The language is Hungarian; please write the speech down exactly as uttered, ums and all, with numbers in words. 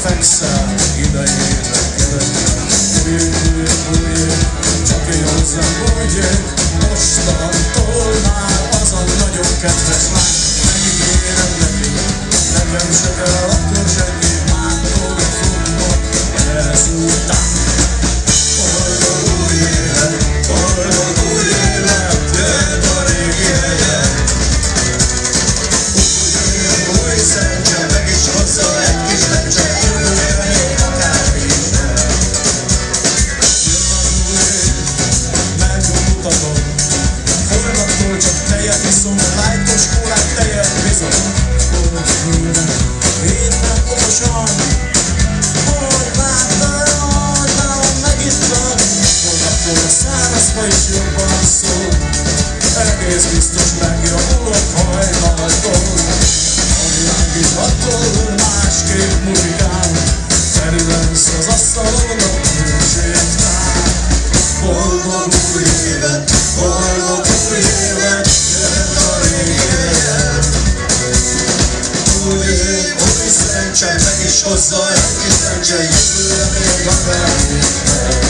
fekszel, idejére kerekkel. Új, új, csak én hozzám mondjék, mostantól már az a nagyon kedves lány. Megígérem neki, nekem se kell akkor senki, mától fogva ezután. Boldog új élet, boldog új élet, jöjjön a régi helyen. Új, új szerencse, meg is hozza egy kis lencse, jöjjön akár minden. Jön az új év, megmutatom, holnaptól csak tejet iszom, lájtos kólát, tejet bizony. Boldog élet, minden okosan, hogy bátran, nálam megittam. Holnaptól a szárazfa is jobban szól, egész biztos megjavulok hajnaltól. A világ is attól másképp muzsikál, Feri lesz az asztalon a hőségtár. Boldog új évet, boldog új évet, jöjjön a régi helyen. Új év, új szerencse, meg is hozza egy kis lencse, jövőre még akár minden.